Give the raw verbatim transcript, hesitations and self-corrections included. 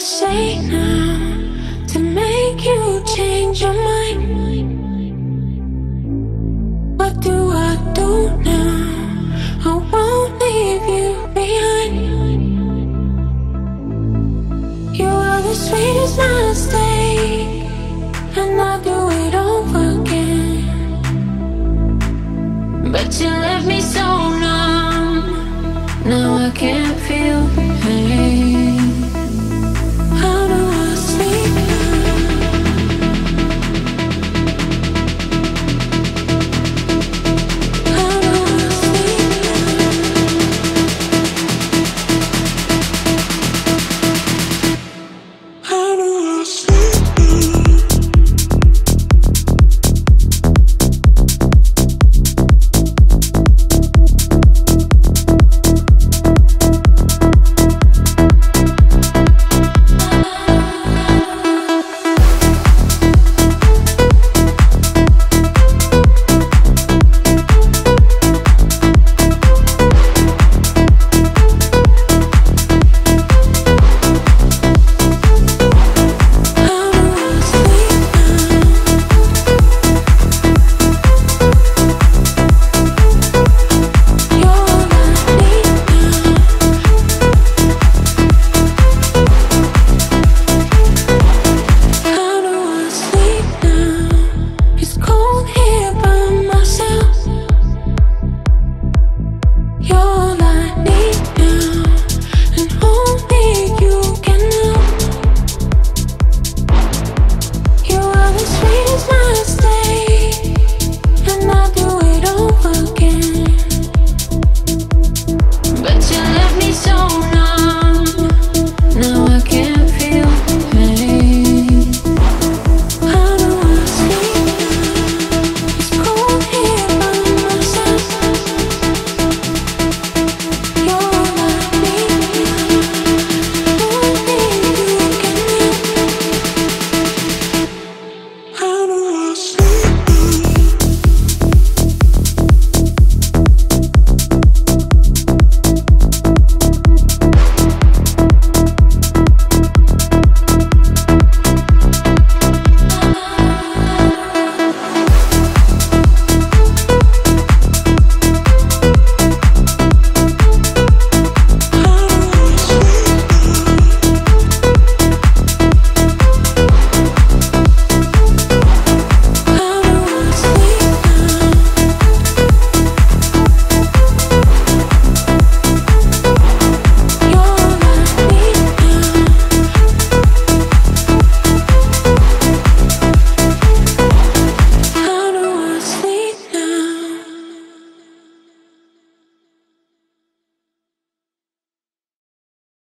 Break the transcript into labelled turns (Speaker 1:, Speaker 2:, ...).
Speaker 1: say now to make you change your mind? What do I do now? I won't leave you behind. You are the sweetest mistake, and I'll do it over again. But you left me